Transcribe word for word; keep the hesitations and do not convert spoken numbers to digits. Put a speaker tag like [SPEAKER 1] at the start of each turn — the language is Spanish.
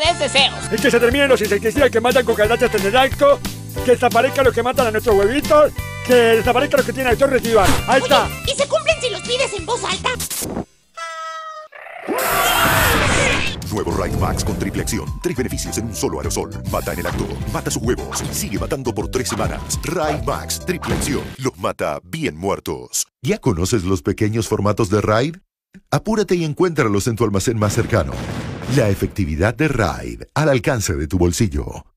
[SPEAKER 1] des deseos.
[SPEAKER 2] Y que se terminen los insecticidas que matan cucarachas en el acto, que desaparezcan los que matan a nuestros huevitos, que desaparezcan los que tienen actor residual. Ahí
[SPEAKER 3] Oye,
[SPEAKER 2] está.
[SPEAKER 3] ¿y se cumplen si los pides en voz alta?
[SPEAKER 4] Nuevo Raid Max con triple acción. Tres beneficios en un solo aerosol. Mata en el acto, mata sus huevos. Sigue matando por tres semanas. Raid Max, triple acción. Los mata bien muertos. ¿Ya conoces los pequeños formatos de Raid? Apúrate y encuéntralos en tu almacén más cercano. La efectividad de Raid al alcance de tu bolsillo.